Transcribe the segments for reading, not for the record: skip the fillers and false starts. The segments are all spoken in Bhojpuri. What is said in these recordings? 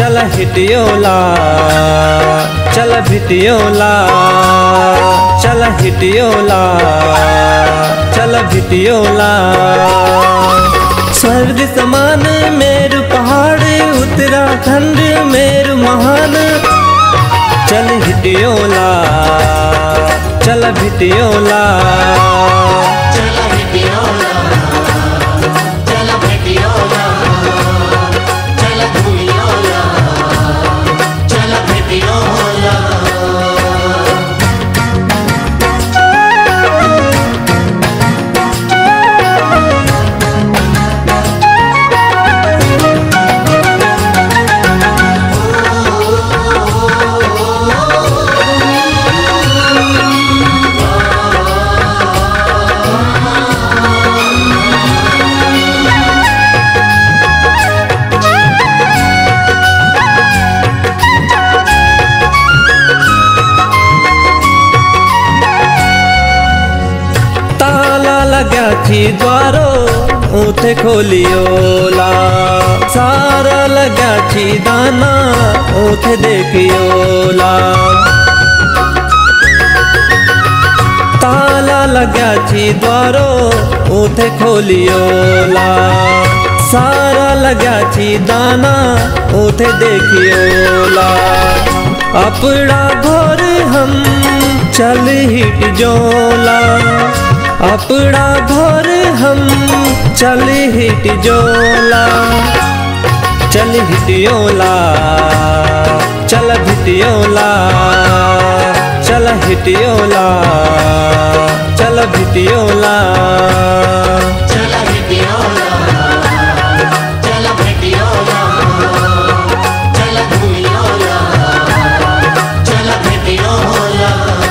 चल हिटियोला, चल भिटियोला, चल हिटियोला, चल भिटियोला। स्वर्ग समान मेरु पहाड़, उत्तराखंड मेरु महान। चल हिटियोला, चल भिटियोला, चल हिटियोला, चल भिटियोला, चल घूमियोला, चल भिटियोला। लग्या थी द्वारो उथे खोलियोला, सारा लग्या थी दाना उथे देखियोला। ताला लग्या थी द्वारो उथे खोलियोला, सारा लग्या थी दाना उथे देखियोला। अपना घर हम चल हिट जोला, अपना घर हम चल हिट जोला। चल हिटियोला, चल भिटियोला, चल हिटियोला, चल भिटियोला। चल हिटियोला, चल भिटियोला, चल घूमियोला, चल भिटियोला।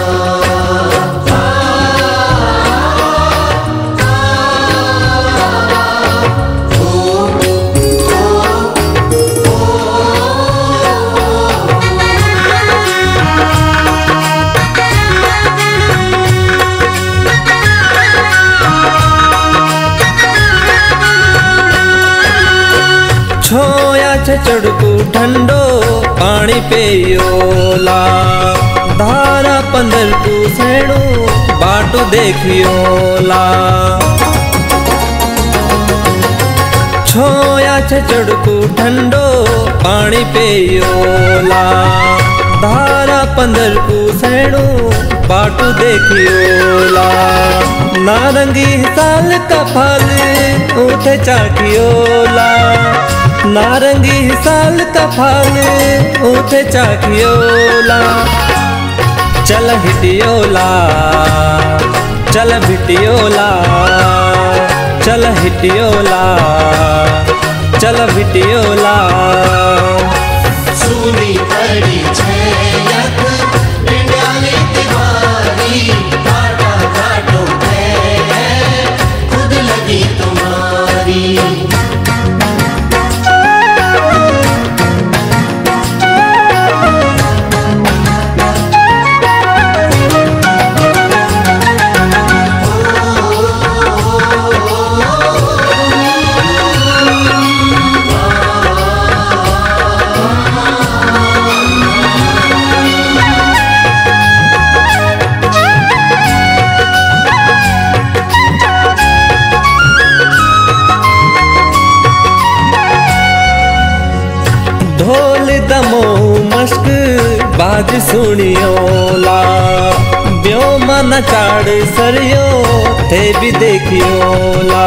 छोया छे चढ़कू ठंडो पानी पेयोला, धारा 15 को सेणु बाटो देखियोला। छोया छे चढ़कू ठंडो पानी पेयोला, धारा 15 को सेणु बाटो देखियोला। नारंगी साल का फल उठे चाकियोला, नारंगी साल का फल उठे चाकियोला। चल हिटियोला, चल भिटियोला, चल हिटियोला, चल भिटियोला। सुनी पड़ी छयक डिंडाली तिवारी, काटा काटो है खुद लगी तुम्हारी। ढोल दमो मस्क बाज सुनियोला, ब्योम न चाड़ सरियो थे भी देखियोला।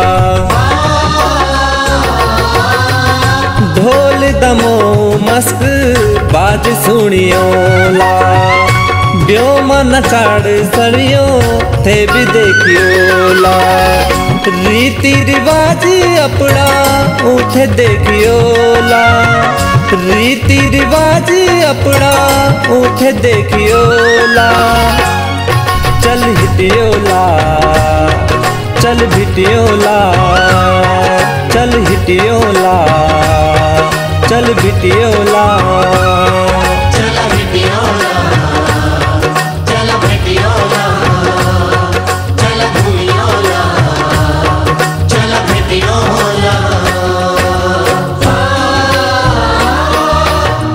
ढोल दमो मस्क बाज सुनियोला, ब्योम न चाड़ सरियो थे भी देखियोला। रीति रिवाज अपना उठे देखियोला, रीति रिवाज अपना उठे देखियोला। चल हिटियोला, चल भिटियोला, चल हिटियोला, चल भिटियोला। चल हिटियोला, चल भिटियोला, चल घूमियोला, चल भिटियोला।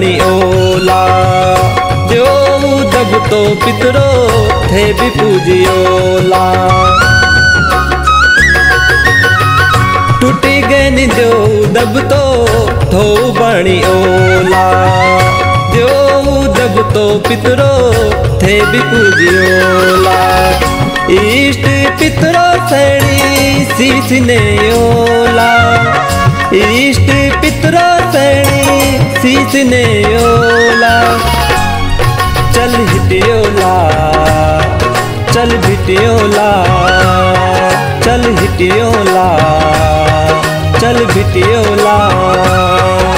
बणी ओला जो दब तो पितरो थे भी पूजियोला टूटी गए जो दब तो थो बणी ओला जो दब तो पितरो थे भी पूजियोला इष्ट पितरो सैणी सीस ने ओला इष्ट पितरो सैणी सीस ने ओला चल हिटियोला चल भिटियोला चल हिटियोला चल भिटियोला